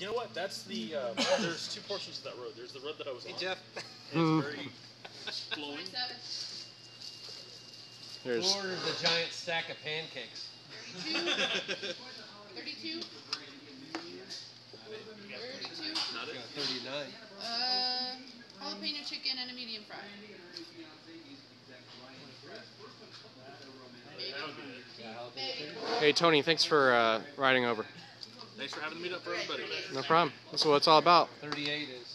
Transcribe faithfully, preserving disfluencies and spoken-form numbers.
You know what? That's the, uh, there's two portions of that road. There's the road that I was Hey, on. Jeff. It's very flowing. There's Ordered the giant stack of pancakes. thirty-two? thirty-two? thirty-two? Not it? thirty-nine. Uh, jalapeno chicken and a medium fry. Hey Tony, thanks for uh, riding over. Thanks for having the meetup for everybody. No problem. That's what it's all about. thirty-eight is.